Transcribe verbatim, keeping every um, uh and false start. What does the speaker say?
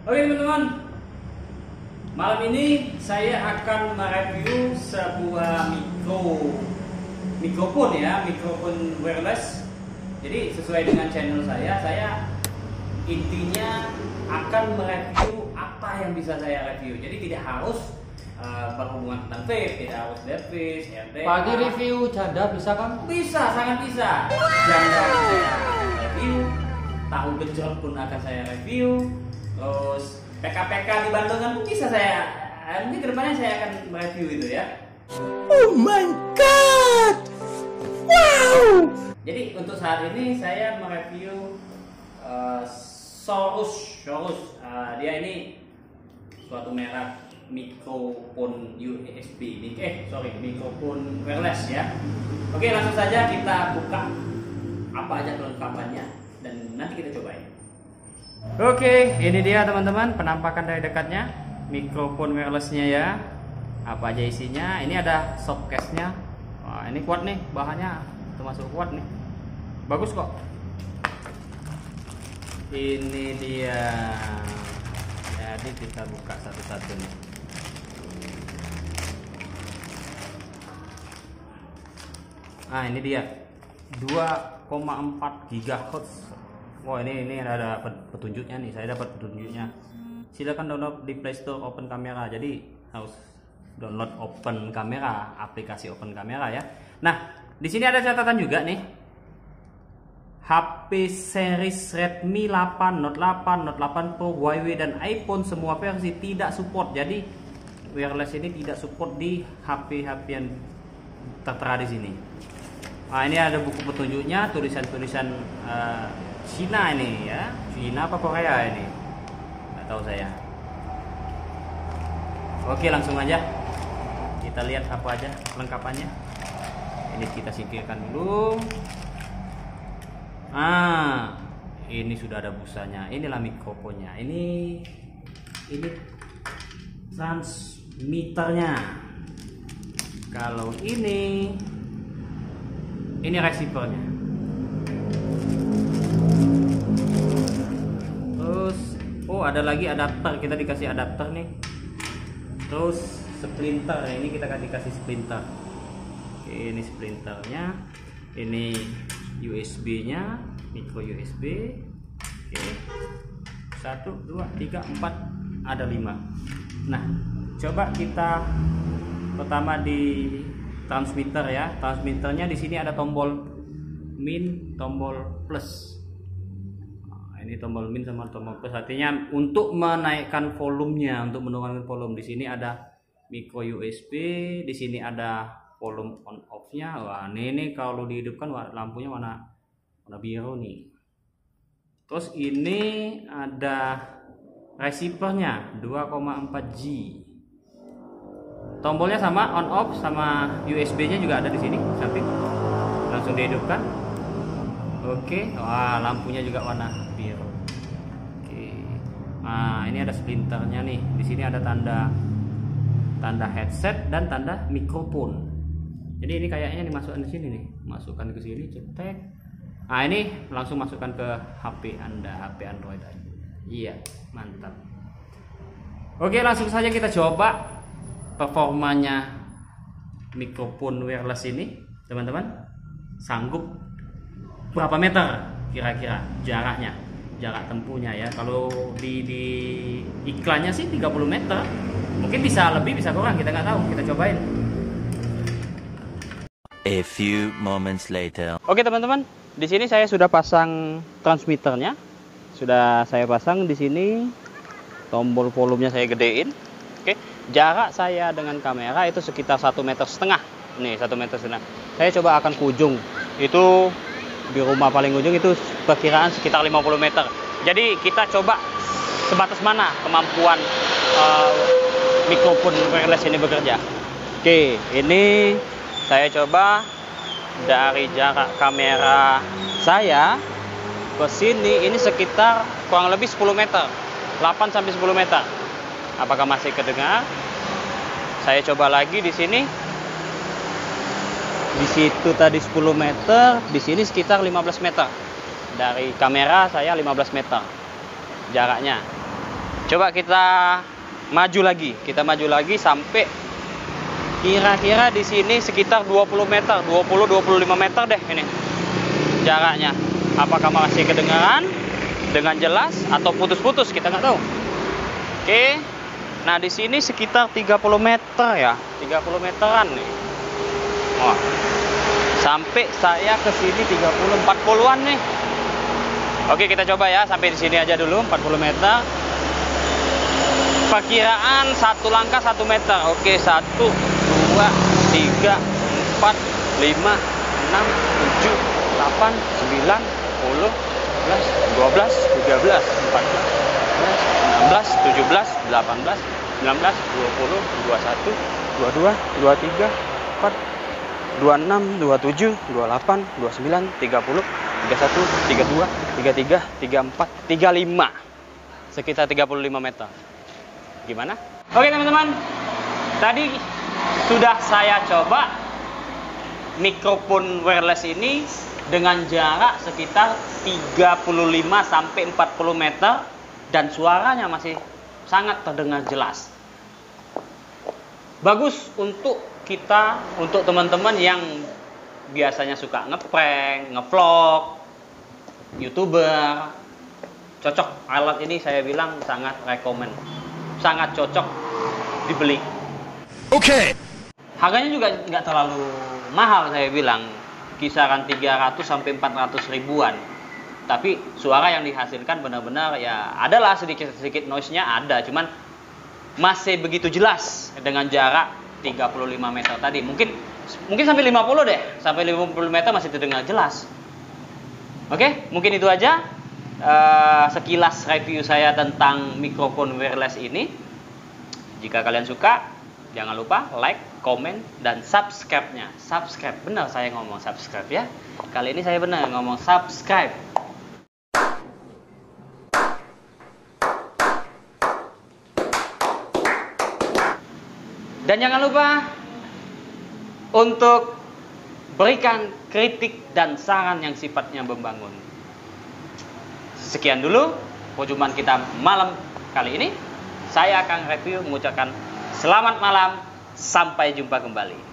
Oke teman-teman, malam ini saya akan mereview sebuah mikro mikrofon ya, mikrofon wireless. Jadi sesuai dengan channel saya, saya intinya akan mereview apa yang bisa saya review. Jadi tidak harus uh, berhubungan tentang vape, tidak harus device, R D A. Pagi review janda bisa kan? Bisa, sangat bisa. Janda saya review, tahu gejol pun akan saya review. Terus P K P K di Bandungan pun bisa saya, mungkin kedepannya saya akan mereview itu ya. Oh my god, wow. Jadi untuk saat ini saya mereview uh, Sorus, Sorus. Uh, dia ini suatu merek mikrofon U S B, eh sorry mikrofon wireless ya. Oke, langsung saja kita buka apa aja kelengkapannya dan nanti kita cobain. Oke, ini dia teman-teman penampakan dari dekatnya mikrofon wirelessnya ya. Apa aja isinya? Ini ada softcase-nya. Wah, ini kuat nih, bahannya termasuk kuat nih. Bagus kok. Ini dia. Jadi kita buka satu-satu nih. Ah, ini dia. dua koma empat gigahertz. Wah, ini ini ada petunjuknya nih. Saya dapat petunjuknya. Silakan download di Play Store Open Camera. Jadi harus download Open Camera, aplikasi Open Camera ya. Nah, di sini ada catatan juga nih. H P series Redmi delapan, Note delapan, Note delapan Pro, Huawei dan iPhone semua versi tidak support. Jadi wireless ini tidak support di H P-H P yang tertera di sini. Nah, ini ada buku petunjuknya, tulisan-tulisan uh, Cina ini ya, Cina apa Korea ini? Nggak tahu saya. Oke, langsung aja kita lihat apa aja lengkapannya. Ini kita singkirkan dulu. Ah, ini sudah ada busanya. Inilah mikrofonnya. Ini ini transmitternya. Kalau ini ini receivernya. Terus, oh ada lagi adapter. Kita dikasih adapter nih. Terus splinter. Ini kita akan dikasih splinter. Oke, ini splinternya. Ini U S B-nya, micro U S B. Oke, satu, dua, tiga, empat, ada lima. Nah, coba kita pertama di transmitter ya. Transmitternya di sini ada tombol min, tombol plus. Nah, ini tombol min sama tombol plus. Artinya untuk menaikkan volumenya, untuk menurunkan volume. Di sini ada micro U S B. Di sini ada volume on off-nya. Wah, ini, ini kalau dihidupkan lampunya warna warna biru nih. Terus ini ada receivernya dua koma empat G. Tombolnya sama on off, sama U S B-nya juga ada di sini samping. Langsung dihidupkan. Oke, wah lampunya juga warna biru. Oke. Nah, ini ada splinternya nih. Di sini ada tanda tanda headset dan tanda mikrofon. Jadi ini kayaknya dimasukkan di sini nih, masukkan ke sini, cetek. Nah, ini langsung masukkan ke H P Anda, H P Android aja. Iya, mantap. Oke, langsung saja kita coba performanya mikrofon wireless ini, teman-teman. Sanggup berapa meter kira-kira jaraknya, jarak tempuhnya ya. Kalau di, di iklannya sih tiga puluh meter. Mungkin bisa lebih, bisa kurang, kita nggak tahu. Kita cobain. A few moments later. Oke teman-teman, di sini saya sudah pasang transmitternya. Sudah saya pasang di sini. Tombol volumenya saya gedein. Oke, jarak saya dengan kamera itu sekitar satu meter setengah. Nih, satu meter setengah. Saya coba akan ke ujung. Itu di rumah paling ujung itu perkiraan sekitar lima puluh meter. Jadi kita coba sebatas mana kemampuan uh, mikrofon wireless ini bekerja. Oke, ini saya coba dari jarak kamera saya ke sini, ini sekitar kurang lebih sepuluh meter, delapan sampai sepuluh meter. Apakah masih kedengar? Saya coba lagi di sini. Di situ tadi sepuluh meter, di sini sekitar lima belas meter. Dari kamera saya lima belas meter jaraknya. Coba kita maju lagi, kita maju lagi sampai kira-kira di sini sekitar dua puluh meter, dua puluh dua puluh lima meter deh ini jaraknya. Apakah masih kedengaran dengan jelas atau putus-putus, kita nggak tahu. Oke. Nah, di sini sekitar tiga puluh meter ya, tiga puluh meteran nih. Wah. Sampai saya ke sini tiga puluh empat puluhan nih. Oke, kita coba ya sampai di sini aja dulu empat puluh meter. Perkiraan satu langkah satu meter. Oke, satu, dua, tiga, empat, lima, enam, tujuh, delapan, sembilan, sepuluh, sebelas, dua belas, tiga belas, empat belas, enam belas, tujuh belas, delapan belas, sembilan belas, dua puluh, dua puluh satu, dua puluh dua, dua puluh tiga, empat, dua puluh enam, dua puluh tujuh, dua puluh delapan, dua puluh sembilan, tiga puluh, tiga puluh satu, tiga puluh dua, tiga puluh tiga, tiga puluh empat, tiga puluh lima. Sekitar tiga puluh lima meter. Gimana? Oke teman-teman, tadi sudah saya coba mikrofon wireless ini dengan jarak sekitar tiga puluh lima sampai empat puluh meter dan suaranya masih sangat terdengar jelas. Bagus untuk kita, untuk teman-teman yang biasanya suka ngeprank, ngevlog, YouTuber. Cocok, alat ini saya bilang sangat rekomend. Sangat cocok dibeli. Oke. Okay. Harganya juga nggak terlalu mahal, saya bilang kisaran tiga ratus sampai empat ratus ribuan. Tapi suara yang dihasilkan benar-benar ya adalah sedikit-sedikit noise-nya ada, cuman masih begitu jelas dengan jarak tiga puluh lima meter tadi. Mungkin mungkin sampai lima puluh deh, sampai lima puluh meter masih terdengar jelas. Oke, mungkin itu aja. Uh, sekilas review saya tentang mikrofon wireless ini. Jika kalian suka, jangan lupa like, komen, dan subscribe-nya. Subscribe, benar saya ngomong subscribe ya. Kali ini saya benar ngomong subscribe. Dan jangan lupa untuk berikan kritik dan saran yang sifatnya membangun. Sekian dulu perjumpaan kita malam kali ini. Saya akan review mengucapkan selamat malam, sampai jumpa kembali.